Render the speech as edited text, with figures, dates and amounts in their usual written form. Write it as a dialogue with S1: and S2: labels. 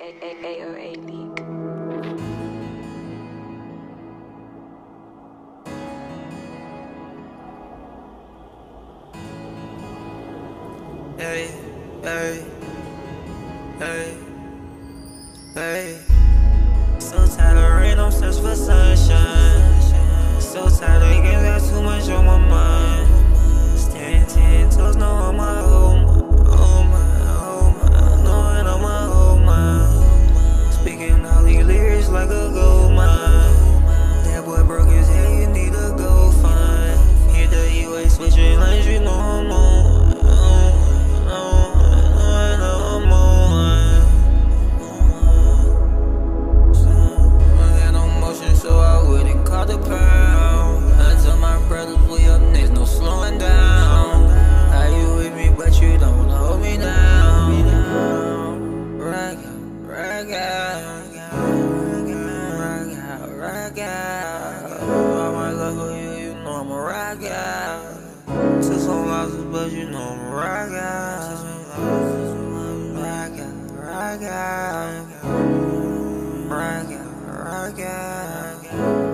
S1: A League.
S2: Hey, hey, hey, hey. So tired of rain, I'm searching for sunshine. So tired of games, got too much on my mind. Stand 10 toes, no on my home, knowing on my home mind. Speaking all these lyrics like a gold mine. That boy broke his head, you need to go find. Hit the UA switching lanes, you know I'm on. So I wouldn't call the pound. I tell my brothers we up next, no slowing down. How you with me but you don't wanna hold me down. Rag out, rag out, rag out, rag out. All my love for you, you know I'm a rag out. Took some losses but you know I'm a rag out. Rag out, rag out, rag out, rag out.